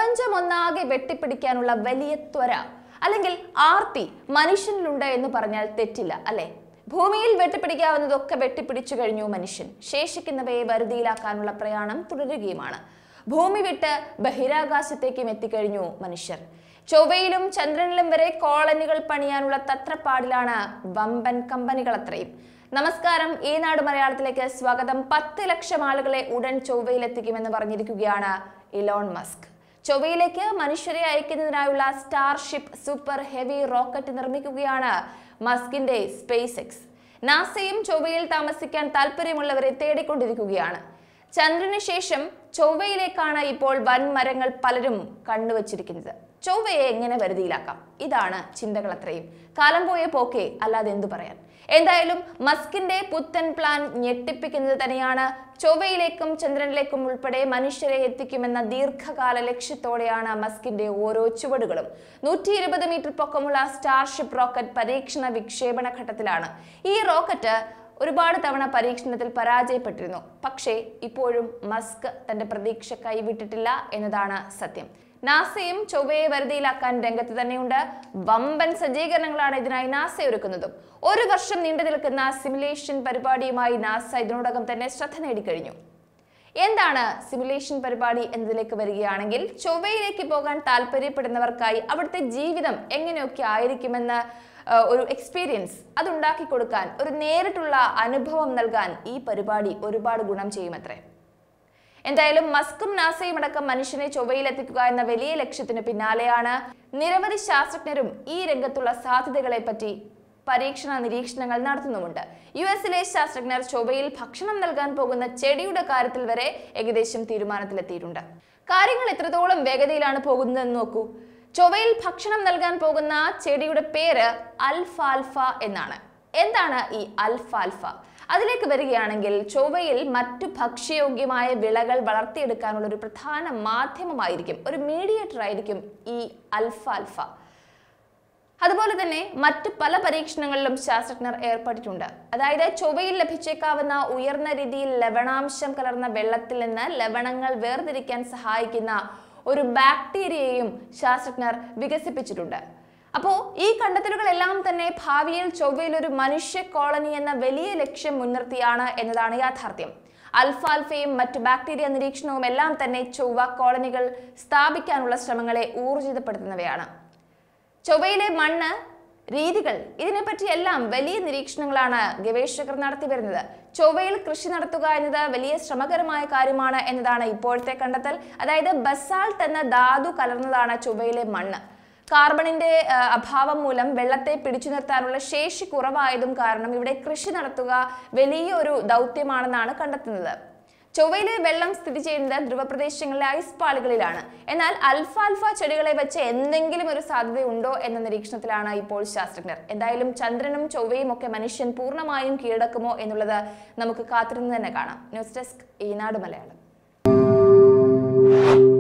പ്രപഞ്ചം ഒന്നാകെ വെട്ടിപ്പിടിക്കാനുള്ള വലിയ ത്വര അല്ലെങ്കിൽ ആർത്തി മനുഷ്യനിലുണ്ട് എന്ന് പറഞ്ഞാൽ തെറ്റില്ല അല്ലേ? ഭൂമിയിൽ വെട്ടിപ്പിടിക്കാവുന്നതൊക്കെ വെട്ടിപ്പിടിച്ചു കഴിഞ്ഞു മനുഷ്യൻ. ശേഷിക്കുന്നവയെ വരുതിയിലാക്കാനുള്ള പ്രയാണം തുടരുകയുമാണ്. ഭൂമി വിട്ട് ബഹിരാകാശത്തേക്കും എത്തിക്കഴിഞ്ഞു മനുഷ്യർ. ചൊവ്വയിലും ചന്ദ്രനിലും വരെ കോളനികൾ പണിയാനുള്ള തത്രപ്പാടിലാണ് വമ്പൻ കമ്പനികൾ അത്രയും. നമസ്കാരം, ഈ നാട് മലയാളത്തിലേക്ക് സ്വാഗതം. 10 ലക്ഷം ആളുകളെ ഉടൻ ചൊവ്വയിലെത്തിക്കുമെന്ന് പറഞ്ഞിരിക്കുകയാണ് ഇലോൺ മസ്ക്. ചൊവ്വയിലേക്ക് മനുഷ്യരെ അയക്കുന്നതിനായുള്ള സ്റ്റാർഷിപ്പ് സൂപ്പർ ഹെവി റോക്കറ്റ് നിർമ്മിക്കുകയാണ് മസ്കിന്റെ സ്പേസ് എക്സ്. നാസയും ചൊവ്വയിൽ താമസിക്കാൻ താല്പര്യമുള്ളവരെ തേടിക്കൊണ്ടിരിക്കുകയാണ്. ചന്ദ്രന് ശേഷം ചൊവ്വയിലേക്കാണ് ഇപ്പോൾ വൻമരങ്ങൾ പലരും കണ്ണുവച്ചിരിക്കുന്നത്. ചൊവ്വയെ എങ്ങനെ വരുതിയിലാക്കാം? ഇതാണ് ചിന്തകൾ അത്രയും. കാലം പോയ പോക്കെ, അല്ലാതെ എന്തു പറയാൻ. എന്തായാലും മസ്കിന്റെ പുത്തൻ പ്ലാൻ ഞെട്ടിപ്പിക്കുന്നത് തന്നെയാണ്. ചൊവ്വയിലേക്കും ചന്ദ്രനിലേക്കും ഉൾപ്പെടെ മനുഷ്യരെ എത്തിക്കുമെന്ന ദീർഘകാല ലക്ഷ്യത്തോടെയാണ് മസ്കിന്റെ ഓരോ ചുവടുകളും. 120 മീറ്റർ പൊക്കമുള്ള സ്റ്റാർഷിപ്പ് റോക്കറ്റ് പരീക്ഷണ വിക്ഷേപണ ഘട്ടത്തിലാണ്. ഈ റോക്കറ്റ് ഒരുപാട് തവണ പരീക്ഷണത്തിൽ പരാജയപ്പെട്ടിരുന്നു. പക്ഷേ ഇപ്പോഴും മസ്ക് തന്റെ പ്രതീക്ഷ കൈവിട്ടിട്ടില്ല എന്നതാണ് സത്യം. നാസയും ചൊവ്വയെ വരുതിയിലാക്കാൻ രംഗത്ത് തന്നെയുണ്ട്. വമ്പൻ സജ്ജീകരണങ്ങളാണ് ഇതിനായി നാസ ഒരുക്കുന്നതും. 1 വർഷം നീണ്ടു നിൽക്കുന്ന സിമുലേഷൻ പരിപാടിയുമായി നാസ ഇതിനോടകം തന്നെ ശ്രദ്ധ നേടിക്കഴിഞ്ഞു. എന്താണ് സിമുലേഷൻ പരിപാടി എന്നതിലേക്ക് വരികയാണെങ്കിൽ, ചൊവ്വയിലേക്ക് പോകാൻ താല്പര്യപ്പെടുന്നവർക്കായി അവിടുത്തെ ജീവിതം എങ്ങനെയൊക്കെ ആയിരിക്കുമെന്ന് ഒരു എക്സ്പീരിയൻസ് അതുണ്ടാക്കി കൊടുക്കാൻ, ഒരു നേരിട്ടുള്ള അനുഭവം നൽകാൻ ഈ പരിപാടി ഒരുപാട് ഗുണം ചെയ്യുമത്രേ. എന്തായാലും മസ്കും നാസയും അടക്കം മനുഷ്യനെ ചൊവ്വയിലെത്തിക്കുക എന്ന വലിയ ലക്ഷ്യത്തിന് പിന്നാലെയാണ്. നിരവധി ശാസ്ത്രജ്ഞരും ഈ രംഗത്തുള്ള സാധ്യതകളെ പറ്റി പരീക്ഷണ നിരീക്ഷണങ്ങൾ നടത്തുന്നുമുണ്ട്. US-ലെ ശാസ്ത്രജ്ഞർ ചൊവ്വയിൽ ഭക്ഷണം നൽകാൻ പോകുന്ന ചെടിയുടെ കാര്യത്തിൽ വരെ ഏകദേശം തീരുമാനത്തിലെത്തിയിട്ടുണ്ട്. കാര്യങ്ങൾ എത്രത്തോളം വേഗതയിലാണ് പോകുന്നതെന്ന് നോക്കൂ. ചൊവ്വയിൽ ഭക്ഷണം നൽകാൻ പോകുന്ന ചെടിയുടെ പേര് അൽഫാൽഫ എന്നാണ്. എന്താണ് ഈ അൽഫാൽഫ? അതിലേക്ക് വരികയാണെങ്കിൽ, ചൊവ്വയിൽ മറ്റു ഭക്ഷ്യയോഗ്യമായ വിളകൾ വളർത്തിയെടുക്കാനുള്ള ഒരു പ്രധാന മാധ്യമമായിരിക്കും, ഒരു മീഡിയേറ്റർ ആയിരിക്കും ഈ അൽഫാൽഫ. അതുപോലെ തന്നെ മറ്റു പല പരീക്ഷണങ്ങളിലും ശാസ്ത്രജ്ഞർ ഏർപ്പെട്ടിട്ടുണ്ട്. അതായത് ചൊവ്വയിൽ ലഭിച്ചേക്കാവുന്ന ഉയർന്ന രീതിയിൽ ലവണാംശം കലർന്ന വെള്ളത്തിൽ നിന്ന് ലവണങ്ങൾ വേർതിരിക്കാൻ സഹായിക്കുന്ന ഒരു ബാക്ടീരിയയും ശാസ്ത്രജ്ഞർ വികസിപ്പിച്ചിട്ടുണ്ട്. അപ്പോൾ ഈ കണ്ടെത്തലുകളെല്ലാം തന്നെ ഭാവിയിൽ ചൊവ്വയിൽ ഒരു മനുഷ്യ കോളനി എന്ന വലിയ ലക്ഷ്യം മുൻനിർത്തിയാണ് എന്നതാണ് യാഥാർത്ഥ്യം. അൽഫാൽഫയും മറ്റ് ബാക്ടീരിയ നിരീക്ഷണവും എല്ലാം തന്നെ ചൊവ്വ കോളനികൾ സ്ഥാപിക്കാനുള്ള ശ്രമങ്ങളെ ഊർജിതപ്പെടുത്തുന്നവയാണ്. ചൊവ്വയിലെ മണ്ണ്, രീതികൾ, ഇതിനെപ്പറ്റിയെല്ലാം വലിയ നിരീക്ഷണങ്ങളാണ് ഗവേഷകർ നടത്തി വരുന്നത്. ചൊവ്വയിൽ കൃഷി നടത്തുക എന്നത് വലിയ ശ്രമകരമായ കാര്യമാണ് എന്നതാണ് ഇപ്പോഴത്തെ കണ്ടെത്തൽ. അതായത് ബസാൾട്ട് എന്ന ധാതു കലർന്നതാണ് ചൊവ്വയിലെ മണ്ണ്. കാർബണിന്റെ അഭാവം മൂലം വെള്ളത്തെ പിടിച്ചു നിർത്താനുള്ള ശേഷി കുറവായതും കാരണം ഇവിടെ കൃഷി നടത്തുക വലിയൊരു ദൗത്യമാണെന്നാണ് കണ്ടെത്തുന്നത്. ചൊവ്വയിലെ വെള്ളം സ്ഥിതി ചെയ്യുന്നത് ധ്രുവപ്രദേശങ്ങളിലെ ഐസ് പാളികളിലാണ്. എന്നാൽ അൽഫാൽഫ ചെടികളെ വെച്ച് എന്തെങ്കിലും ഒരു സാധ്യതയുണ്ടോ എന്ന നിരീക്ഷണത്തിലാണ് ഇപ്പോൾ ശാസ്ത്രജ്ഞർ. എന്തായാലും ചന്ദ്രനും ചൊവ്വയും ഒക്കെ മനുഷ്യൻ പൂർണ്ണമായും കീഴടക്കുമോ എന്നുള്ളത് നമുക്ക് കാത്തിരുന്ന് തന്നെ കാണാം. ന്യൂസ് ഡെസ്ക്, ഈ നാട് മലയാളം.